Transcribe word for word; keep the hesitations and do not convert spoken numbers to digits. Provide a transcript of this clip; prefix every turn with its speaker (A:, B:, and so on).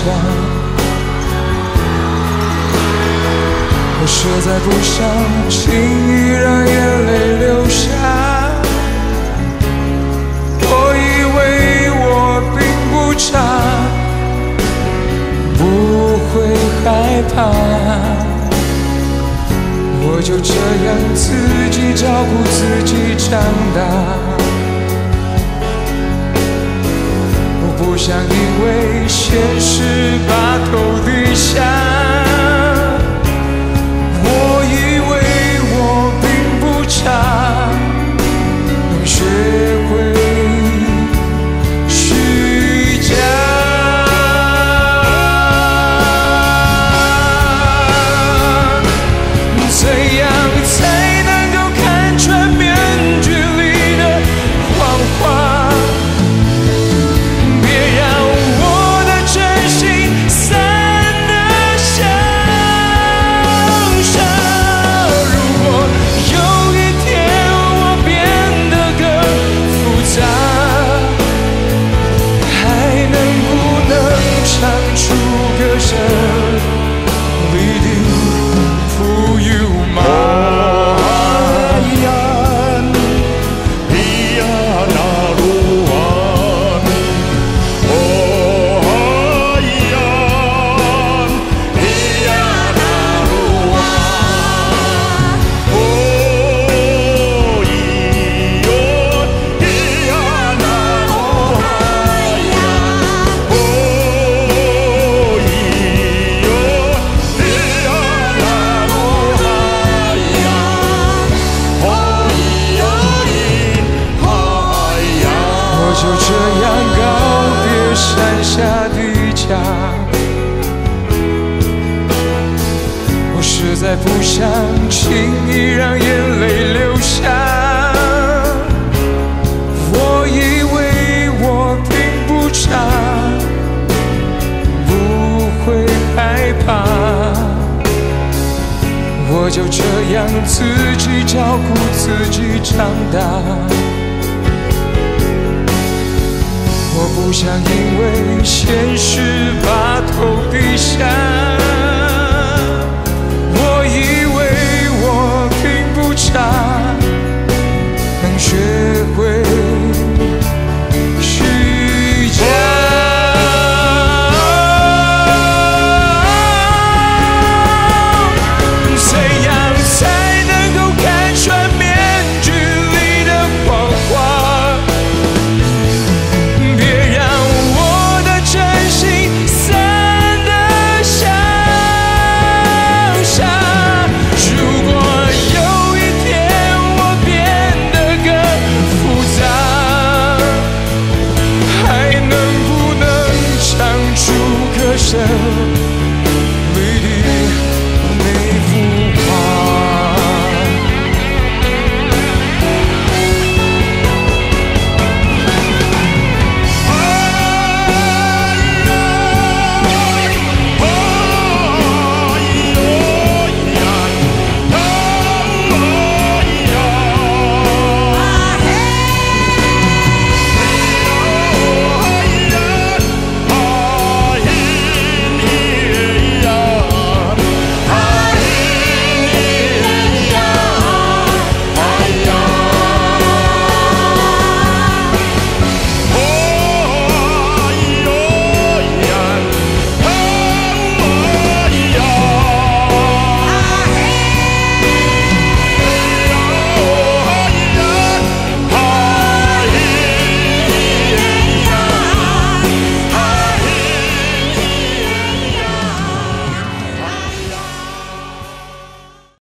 A: 家。我实在不想轻易让眼泪流下。我以为我并不差，不会害怕，我就这样自己照顾自己长大。我不想因为现实把头低下。我以为我并不差，能学会虚假。怎样才能够看穿面具里的谎话？别让我的真心散得像沙。如果有一天我变得更复杂，还能不能唱出歌声里的浮游吗？就这样告别山下的家，我实在不想轻易让眼泪流下。我以为我并不差，不会害怕，我就这样自己照顾自己长大。我不想因为现实把头低下。